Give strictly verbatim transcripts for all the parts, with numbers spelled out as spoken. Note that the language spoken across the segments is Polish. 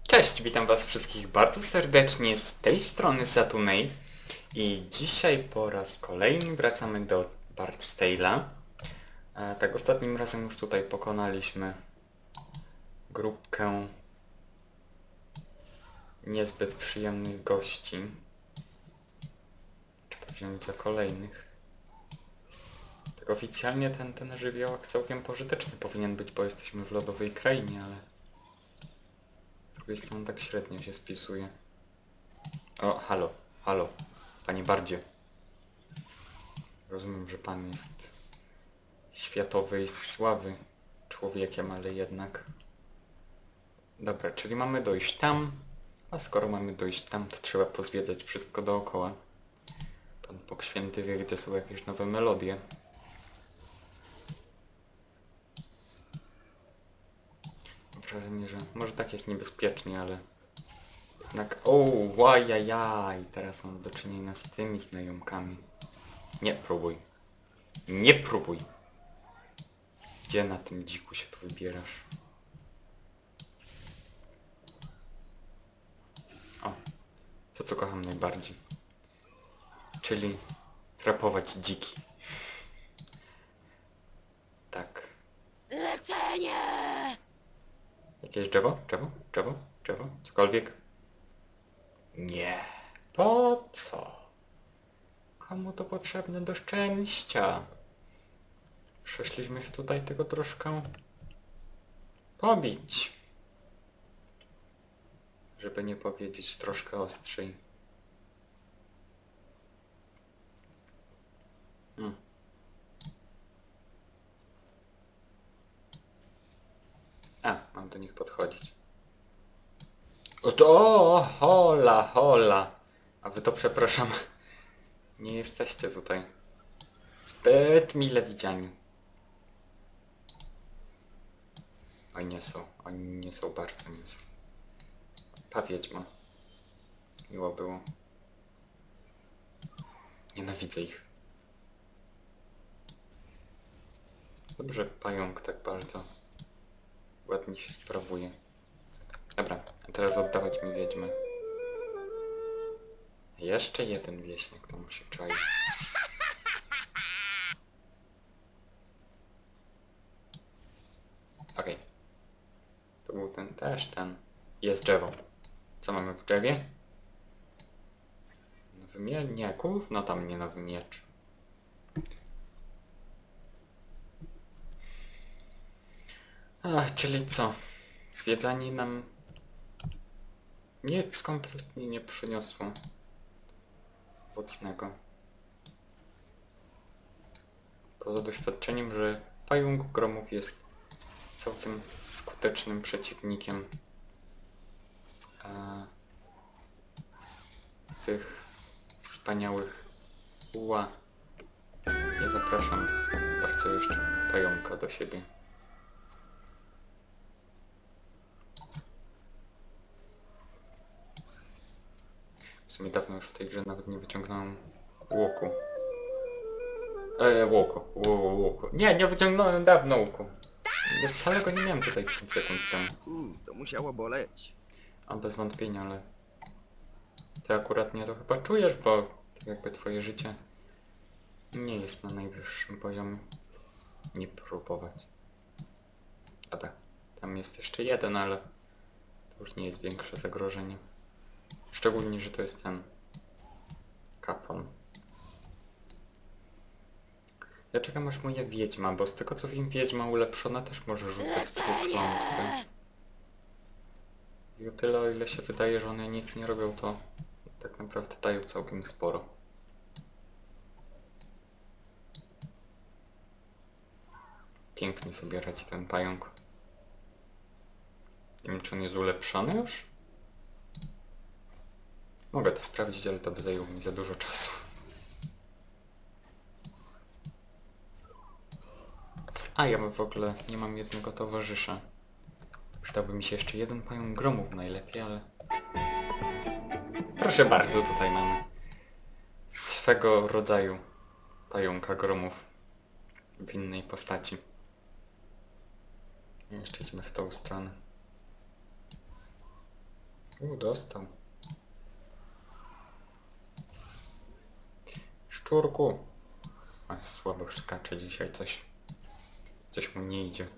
Cześć, witam was wszystkich bardzo serdecznie z tej strony Satunej i dzisiaj po raz kolejny wracamy do Bard's Tale'a. E, tak, ostatnim razem już tutaj pokonaliśmy grupkę niezbyt przyjemnych gości. Trzeba wziąć za kolejnych. Tak oficjalnie ten, ten żywiołak całkiem pożyteczny powinien być, bo jesteśmy w lodowej krainie, ale z drugiej strony tak średnio się spisuje. O, halo, halo, panie Bardzie. Rozumiem, że pan jest światowej sławy człowiekiem, ale jednak... Dobra, czyli mamy dojść tam, a skoro mamy dojść tam, to trzeba pozwiedzać wszystko dookoła. Pan Bóg Święty wie, gdzie są jakieś nowe melodie. Mam wrażenie, że może tak jest niebezpiecznie, ale... Jednak... O, łajajaj, teraz mam do czynienia z tymi znajomkami. Nie próbuj. Nie próbuj. Gdzie na tym dziku się tu wybierasz? O, to co kocham najbardziej. Czyli trapować dziki. Tak. Leczenie! Jakieś drzewo? Drzewo? Drzewo? Drzewo? Cokolwiek? Nie. Po co? Komu to potrzebne do szczęścia? Przeszliśmy się tutaj tego troszkę pobić. Żeby nie powiedzieć troszkę ostrzej. Hmm. A, mam do nich podchodzić. O to, hola, hola. A wy to, przepraszam, nie jesteście tutaj zbyt mile widziani. Oni nie są, oni nie są bardzo, nie są. Ta wiedźma. Miło było. Nienawidzę ich. Dobrze, pająk tak bardzo ładnie się sprawuje. Dobra, a teraz oddawać mi wiedźmę. Jeszcze jeden wieśniak tam się czai. Okej. Okay. To był ten, też ten. Jest drzewo. Co mamy w drzewie? Nowy miecz? Nie, kłów? No tam nie nowy miecz. Ach, czyli co? Zwiedzanie nam nic kompletnie nie przyniosło owocnego. Poza doświadczeniem, że pająk gromów jest całkiem skutecznym przeciwnikiem e, tych wspaniałych ła. Ja zapraszam bardzo jeszcze pająka do siebie. W sumie dawno już w tej grze nawet nie wyciągnąłem łuku. Eee, łuku, łuku, łuku. Nie, nie wyciągnąłem dawno łuku. Ja wcale go nie miałem tutaj pięć sekund temu. U, to musiało boleć. A bez wątpienia, ale... Ty akurat nie to chyba czujesz, bo tak jakby twoje życie nie jest na najwyższym poziomie. Nie próbować. Dobra, tam jest jeszcze jeden, ale to już nie jest większe zagrożenie. Szczególnie, że to jest ten kapłan. Ja czekam aż moja wiedźma, bo z tego co wiem, wiedźma ulepszona też może rzucać takie klątwy. I o tyle, o ile się wydaje, że one nic nie robią, to tak naprawdę dają całkiem sporo. Pięknie sobie radzi ten pająk. Nie wiem, czy on jest ulepszony już? Mogę to sprawdzić, ale to by zajęło mi za dużo czasu. A, ja w ogóle nie mam jednego towarzysza. Przydałby mi się jeszcze jeden pająk gromów najlepiej, ale... Proszę bardzo, tutaj mamy swego rodzaju pająka gromów w innej postaci. Jeszcze idźmy w tą stronę. U, dostał. Szczurku. A, słabo skacze dzisiaj, coś. Coś mu nie idzie.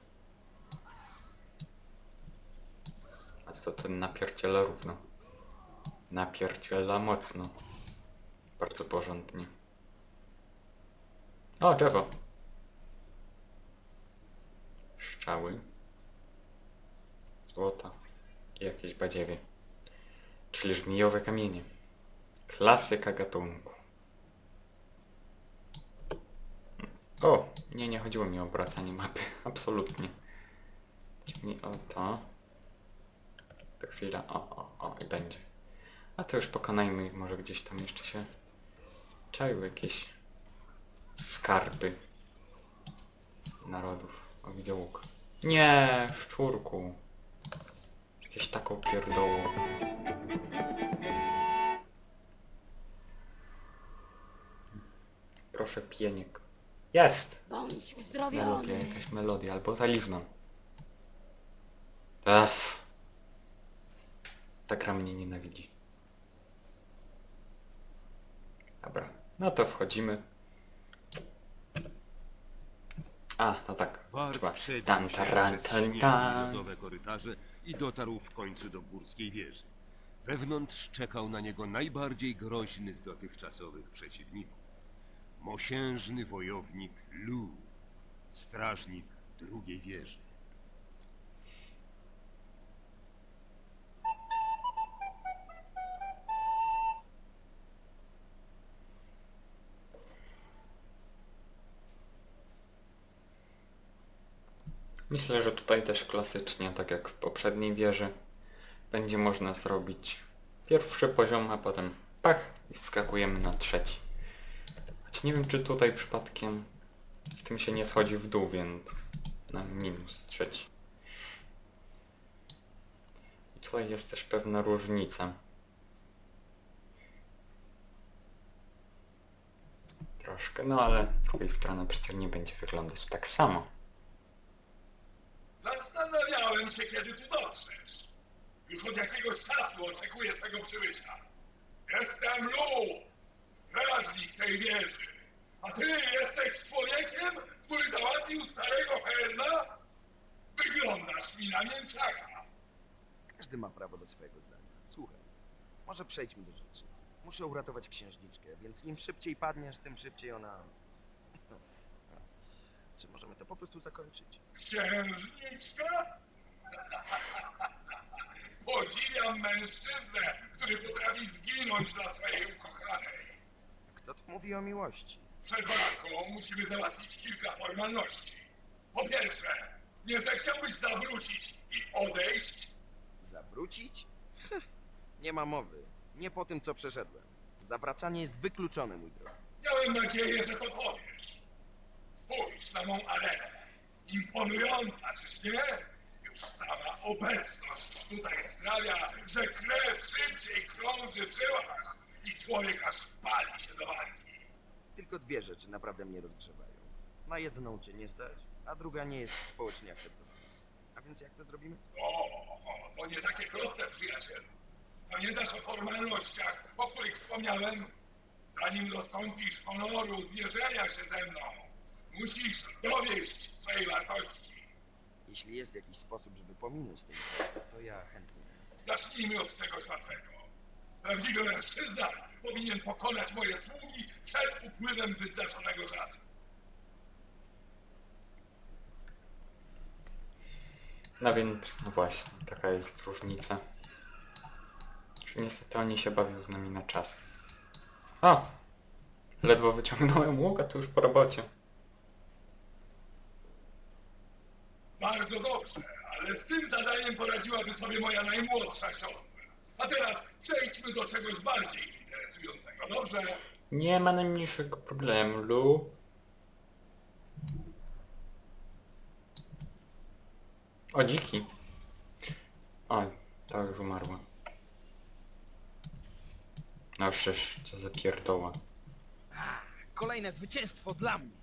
A co ten napierdziela równo? Napierdziela mocno. Bardzo porządnie. O, drzewo. Strzały. Złota. I jakieś badziewie. Czyli żmijowe kamienie. Klasyka gatunku. O! Nie, nie chodziło mi o obracanie mapy. Absolutnie. Chodzi mi o to. To chwila. O, o, o i będzie. A to już pokonajmy. Może gdzieś tam jeszcze się czaiły jakieś skarby narodów. O, widzę łuk. Nie, szczurku. Jesteś taką pierdołą. Proszę, pieniek. Jest! Bądź Melodia, uzdrowiony. jakaś melodia, albo talizman. Ech. Ta gra mnie nienawidzi. Dobra, no to wchodzimy. A, no tak. Bart Trzeba. przebił Tan, się taran, przez tan, śnieg i tan. lodowe korytarze i dotarł w końcu do górskiej wieży. Wewnątrz czekał na niego najbardziej groźny z dotychczasowych przeciwników. Mosiężny wojownik Lu, strażnik drugiej wieży. Myślę, że tutaj też klasycznie, tak jak w poprzedniej wieży, będzie można zrobić pierwszy poziom, a potem pach i wskakujemy na trzeci. Choć nie wiem, czy tutaj przypadkiem w tym się nie schodzi w dół, więc na minus trzeci. I tutaj jest też pewna różnica. Troszkę, no ale z drugiej strony przecież nie będzie wyglądać tak samo. Zastanawiałem się, kiedy tu dotrzesz. Już od jakiegoś czasu oczekuję twego przybycia. Jestem Lu, strażnik tej wieży. A ty jesteś człowiekiem, który załatwił starego Herna? Wyglądasz mi na mięczaka. Każdy ma prawo do swojego zdania. Słuchaj, może przejdźmy do rzeczy. Muszę uratować księżniczkę, więc im szybciej padniesz, tym szybciej ona... Czy możemy to po prostu zakończyć? Księżniczka? Podziwiam mężczyznę, który potrafi zginąć dla swojej ukochanej. Kto tu mówi o miłości? Przed walką musimy załatwić kilka formalności. Po pierwsze, nie zechciałbyś zawrócić i odejść? Zawrócić? Heh, nie ma mowy. Nie po tym, co przeszedłem. Zawracanie jest wykluczone, mój drogi. Miałem nadzieję, że to powiesz. Spójrz na mą arenę. Imponująca, czyż nie? Już sama obecność tutaj sprawia, że krew szybciej krąży w żyłach i człowiek aż pali się do walki. Tylko dwie rzeczy naprawdę mnie rozgrzewają. Na jedną cię nie stać, a druga nie jest społecznie akceptowana. A więc jak to zrobimy? O, to nie takie proste, przyjacielu. Pamiętasz o formalnościach, o których wspomniałem? Zanim dostąpisz honoru zmierzenia się ze mną, musisz dowieść swojej wartości. Jeśli jest jakiś sposób, żeby pominąć ten to ja chętnie. Zacznijmy od czegoś łatwego. Prawdziwy mężczyzna powinien pokonać moje sługi przed upływem wyznaczonego czasu. No więc, no właśnie, taka jest różnica. Że niestety oni się bawią z nami na czas. O! Ledwo wyciągnąłem łuk, a to już po robocie. Bardzo dobrze, ale z tym zadaniem poradziłaby sobie moja najmłodsza siostra. A teraz przejdźmy do czegoś bardziej interesującego, dobrze? Nie ma najmniejszego problemu, Lu. O, dziki. O, ta już umarła. No przecież, co za pierdoła. Kolejne zwycięstwo dla mnie!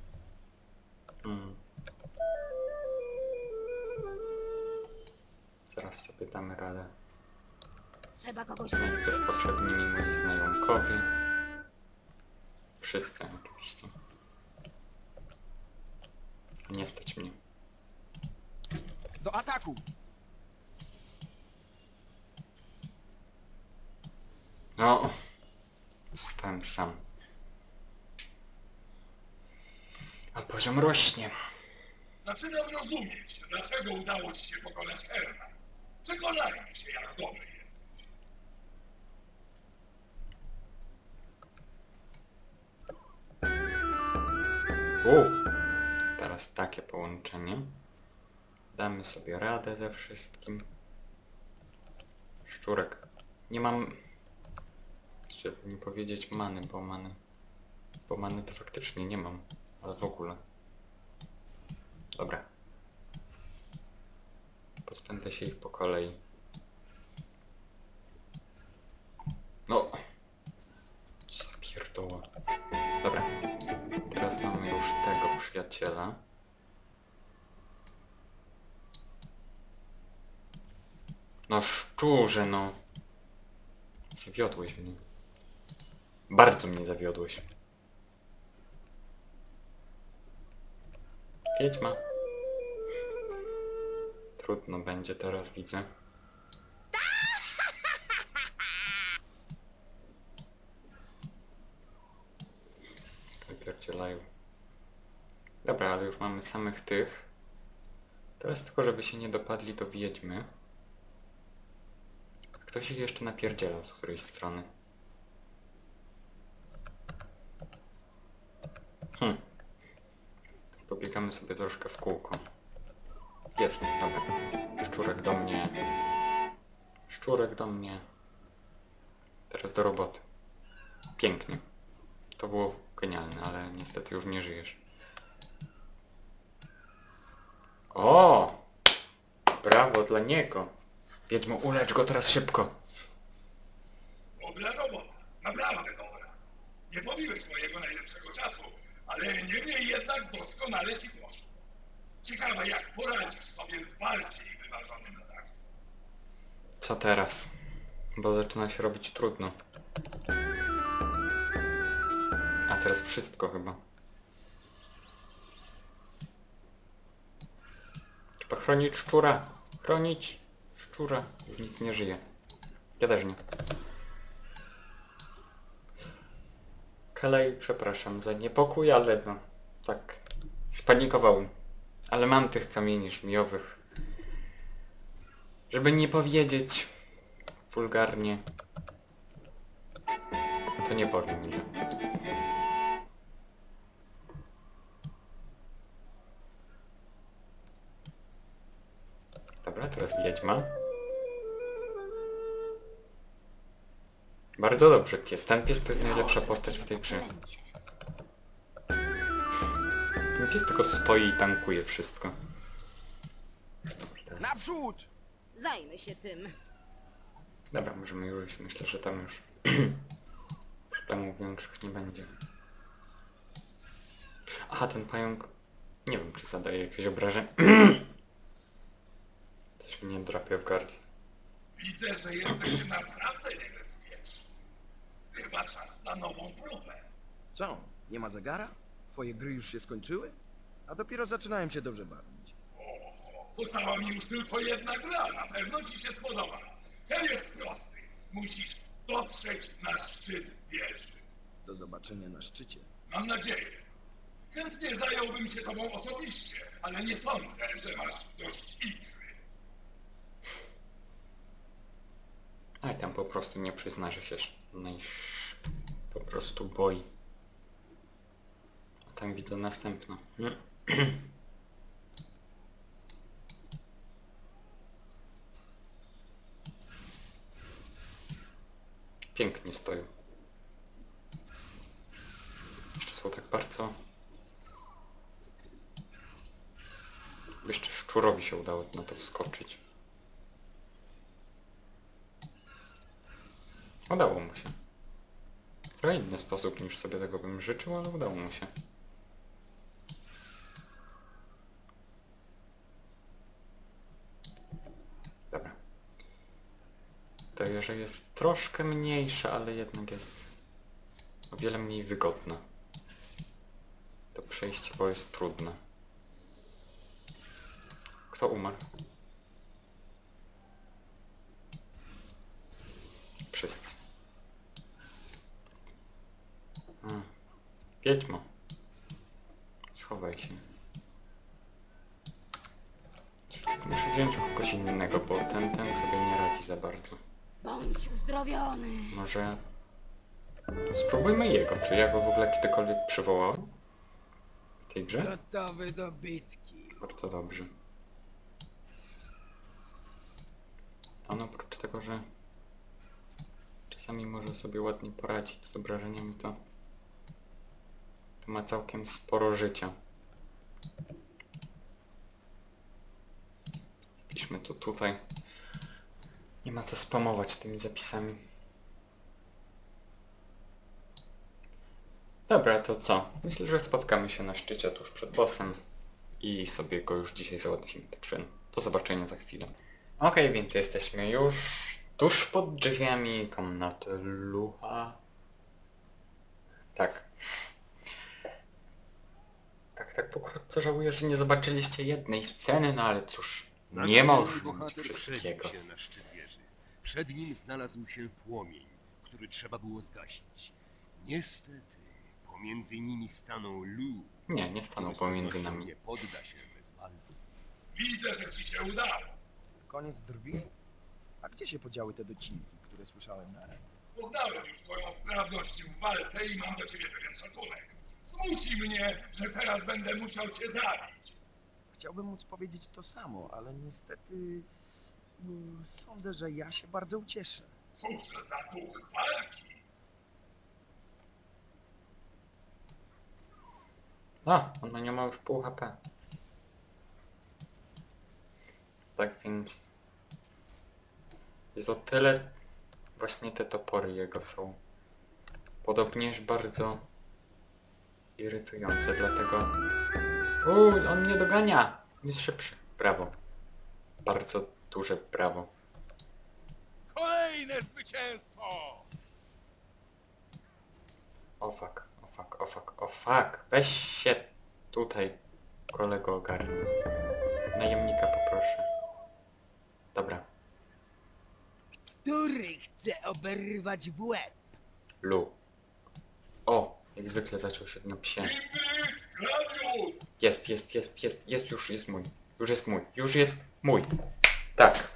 Hmm. Zaraz sobie damy radę. Trzeba kogoś Też policzyć. potrzebni mi moi znajomkowie. Wszyscy oczywiście. Nie stać mnie. Do ataku! No, zostałem sam. A poziom rośnie. Zaczynam rozumieć, dlaczego udało ci się pokonać Herna. Przekonajmy się, jak dobry jesteś. U, teraz takie połączenie. Damy sobie radę ze wszystkim. Szczurek. Nie mam... Żeby nie powiedzieć many, bo many... Bo many to faktycznie nie mam. Ale w ogóle. Dobra. Pozbędę się ich po kolei. No. Co za pierdoła. Dobra. Teraz mamy już tego przyjaciela. No szczurze, no. Zawiodłeś mnie. Bardzo mnie zawiodłeś. Wiedźma. Trudno będzie teraz, widzę. Wypierdzielają. Dobra, ale już mamy samych tych. Teraz tylko, żeby się nie dopadli do wiedźmy. Ktoś ich jeszcze napierdzielał z którejś strony. Hm. Pobiegamy sobie troszkę w kółko. Jest, dobra. Szczurek do mnie. Szczurek do mnie. Teraz do roboty. Pięknie. To było genialne, ale niestety już nie żyjesz. O! Brawo dla niego. Wiedźmo, ulecz go teraz szybko. Dobra robota, naprawdę dobra. Nie pobiłeś mojego najlepszego czasu, ale niemniej jednak doskonale ci poszło. Ciekawe, jak poradzisz sobie z bardziej wyważonym atakiem. Co teraz? Bo zaczyna się robić trudno. A teraz wszystko chyba. Trzeba chronić szczura. Chronić szczura. Już nic nie żyje. Ja też nie. Kalej, przepraszam za niepokój, ale no... Tak. Spanikowałem. Ale mam tych kamieni żmijowych. Żeby nie powiedzieć wulgarnie, to nie powiem ile. Dobra, teraz wiedźma. Bardzo dobrze, pies. Ten pies to jest najlepsza postać w tej grze. Ten pies tylko stoi i tankuje wszystko. Dobra, teraz... Naprzód! Zajmę się tym. Dobra, możemy już iść. Myślę, że tam już problemów większych nie będzie. Aha, ten pająk... Nie wiem, czy zadaje jakieś obrażenie. Coś mnie drapie w gardle. Widzę, że jesteś naprawdę niebezpieczny. Chyba czas na nową próbę. Co? Nie ma zegara? Twoje gry już się skończyły? A dopiero zaczynałem się dobrze bawić. O, została mi już tylko jedna gra, na pewno ci się spodoba. Cel jest prosty. Musisz dotrzeć na szczyt wieży. Do zobaczenia na szczycie. Mam nadzieję. Chętnie zająłbym się tobą osobiście, ale nie sądzę, że masz dość ikry. A tam po prostu nie przyzna, że się najś... po prostu boi. A tam widzę następną. Pięknie stoją. Jeszcze są tak bardzo... Jeszcze szczurowi się udało na to wskoczyć. Udało mu się. W trochę inny sposób niż sobie tego bym życzył, ale udało mu się. Dobra. Ta wieża jest troszkę mniejsza, ale jednak jest o wiele mniej wygodna. To przejście, bo jest trudne. Kto umarł? Wszyscy. Hmm. Wiedźmo. Schowaj się. Muszę wziąć kogoś innego, bo ten, ten sobie nie radzi za bardzo. Bądź uzdrowiony. Może... spróbujmy jego. Czy ja go w ogóle kiedykolwiek przywołałem? W tej grze? Gotowy do bitki. Bardzo dobrze. On oprócz tego, że czasami może sobie ładnie poradzić z obrażeniami, to, to ma całkiem sporo życia. Piszmy to tutaj. Nie ma co spamować tymi zapisami. Dobra, to co? Myślę, że spotkamy się na szczycie tuż przed bossem i sobie go już dzisiaj załatwimy. Także do zobaczenia za chwilę. Okej, okay, więc jesteśmy już tuż pod drzwiami komnaty Luha. Tak. Tak, tak pokrótce żałuję, że nie zobaczyliście jednej sceny, no ale cóż, Nasz nie dzielny można mieć bohater wszystkiego. przebił się na szczyt wieży. Przed nim znalazł się płomień, który trzeba było zgasić. Niestety, pomiędzy nimi stanął Lu. Nie, nie stanął który z pomiędzy pewnością nami. nie podda się bez walki. Widzę, że ci się udało. Koniec drwi? A gdzie się podziały te docinki, które słyszałem na ręce? Poznałem już twoją sprawność w walce i mam do ciebie pewien szacunek. Smuci mnie, że teraz będę musiał cię zabić. Chciałbym móc powiedzieć to samo, ale niestety... mm, sądzę, że ja się bardzo ucieszę. Cóż za duch walki. A, ona nie ma już pół H P. Tak więc... jest o tyle... właśnie te topory jego są podobnież bardzo irytujące, dlatego... Uuu, on mnie dogania! On jest szybszy. Brawo. Bardzo duże brawo. Kolejne zwycięstwo! O fuck, o fuck, o fuck, o fuck. Weź się tutaj, kolego, ogarnij. Najemnika poproszę. Dobra. Który chce oberwać w łeb? Lu. O, jak zwykle zaczął się na psie. Imbis Gladius! Jest, jest, jest, jest, jest, już jest mój. Już jest mój, już jest mój. Tak.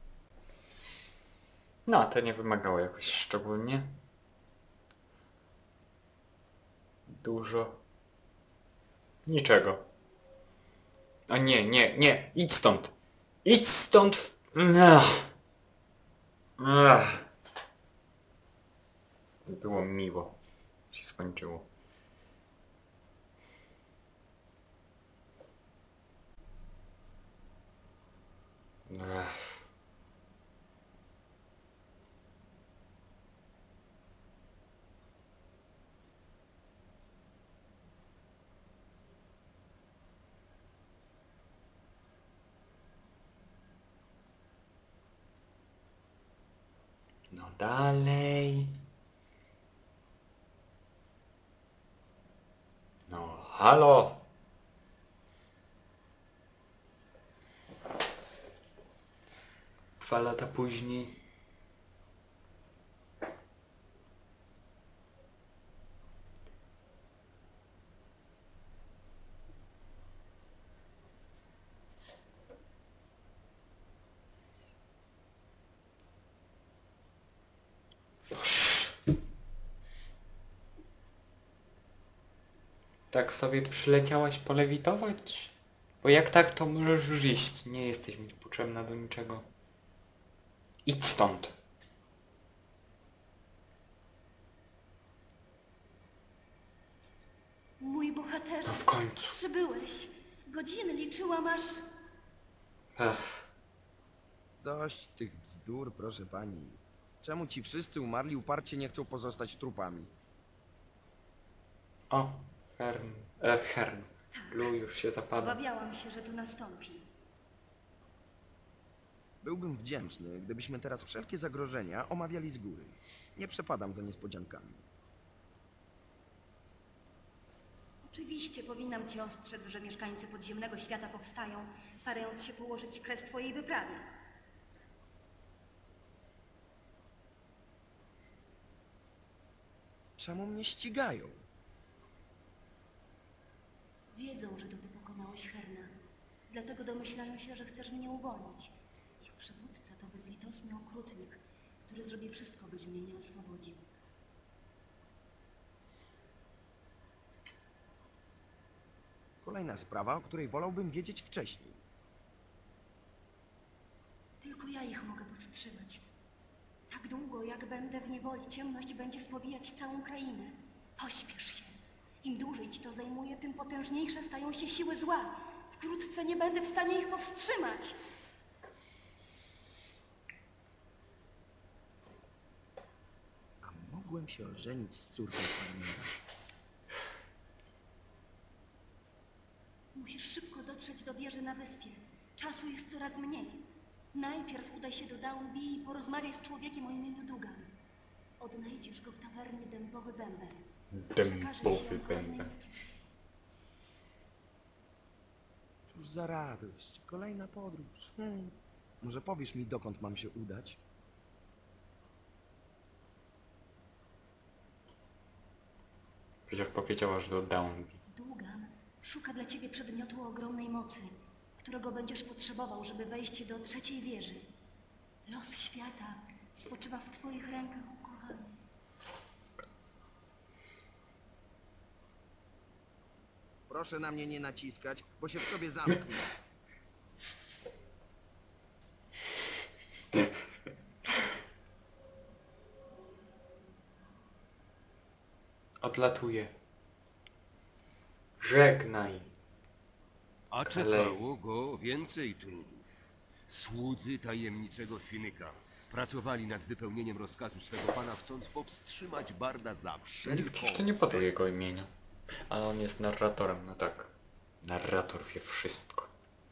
No, to nie wymagało jakoś szczególnie dużo. Niczego. O nie, nie, nie, idź stąd. Idź stąd. W... Ach. Ach. Było miło. Się skończyło. Ach. No dalej. No halo. Dwa lata później. Tak sobie przyleciałaś polewitować? Bo jak tak, to możesz już iść. Nie jesteś mi potrzebna do niczego. Idź stąd. Mój bohaterze, No w końcu. przybyłeś. Godziny liczyłam aż... Ech. Dość tych bzdur, proszę pani. Czemu ci wszyscy umarli uparcie nie chcą pozostać trupami? O, Hern. E, Hern. Lu już się zapada. Obawiałam się, że to nastąpi. Byłbym wdzięczny, gdybyśmy teraz wszelkie zagrożenia omawiali z góry. Nie przepadam za niespodziankami. Oczywiście powinnam cię ostrzec, że mieszkańcy podziemnego świata powstają, starając się położyć kres twojej wyprawie. Czemu mnie ścigają? Wiedzą, że to ty pokonałeś Herna. Dlatego domyślają się, że chcesz mnie uwolnić. Ich przywódca to bezlitosny okrutnik, który zrobi wszystko, byś mnie nie oswobodził. Kolejna sprawa, o której wolałbym wiedzieć wcześniej. Tylko ja ich mogę powstrzymać. Tak długo, jak będę w niewoli, ciemność będzie spowijać całą krainę. Pośpiesz się. Im dłużej ci to zajmuje, tym potężniejsze stają się siły zła. Wkrótce nie będę w stanie ich powstrzymać. A mogłem się ożenić z córką Farmera. Musisz szybko dotrzeć do wieży na wyspie. Czasu jest coraz mniej. Najpierw udaj się do Downby i porozmawiaj z człowiekiem o imieniu Dugan. Odnajdziesz go w tawernie Dębowy Bęben. Przekażę ci Dębowy dokładne bęben. instrukcje. Cóż za radość. Kolejna podróż. Hmm. Może powiesz mi, dokąd mam się udać? Przecież powiedziała, że do Downby. Dugan szuka dla ciebie przedmiotu o ogromnej mocy, którego będziesz potrzebował, żeby wejść do trzeciej wieży. Los świata spoczywa w twoich rękach, ukochany. Proszę na mnie nie naciskać, bo się w sobie zamknę. Odlatuje. Żegnaj. A czekało go więcej trudów. Słudzy tajemniczego Finyka pracowali nad wypełnieniem rozkazu swego pana, chcąc powstrzymać Barda za wszelką Nikt jeszcze nie podał jego imienia. Ale on jest narratorem, no tak. Narrator wie wszystko.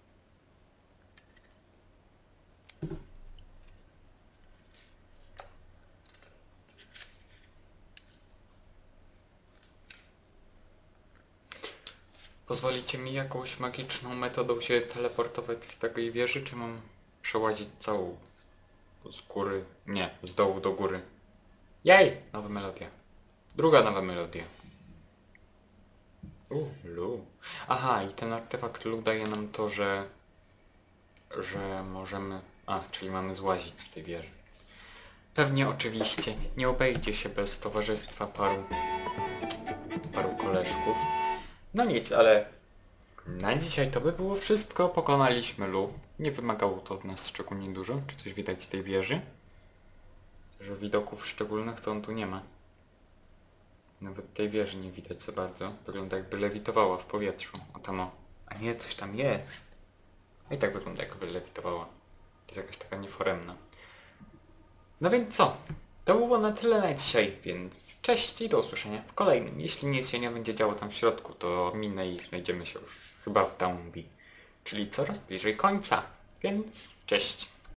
Pozwolicie mi jakąś magiczną metodą się teleportować z takiej wieży, czy mam przełazić całą z góry? Nie, z dołu do góry. Jej! Nowa melodia. Druga nowa melodia. U, Lu. Aha, i ten artefakt Lu daje nam to, że... że możemy... A, czyli mamy złazić z tej wieży. Pewnie oczywiście nie obejdzie się bez towarzystwa paru... paru koleżków. No nic, ale... na dzisiaj to by było wszystko. Pokonaliśmy Lu. Nie wymagało to od nas szczególnie dużo. Czy coś widać z tej wieży? Że widoków szczególnych to on tu nie ma. Nawet tej wieży nie widać za bardzo. Wygląda jakby lewitowała w powietrzu. O tam o. A nie, coś tam jest. A i tak wygląda jakby lewitowała. To jest jakaś taka nieforemna. No więc co? To było na tyle na dzisiaj, więc cześć i do usłyszenia w kolejnym. Jeśli nic się nie będzie działo tam w środku, to minę i znajdziemy się już chyba w Downby. Czyli coraz bliżej końca. Więc cześć.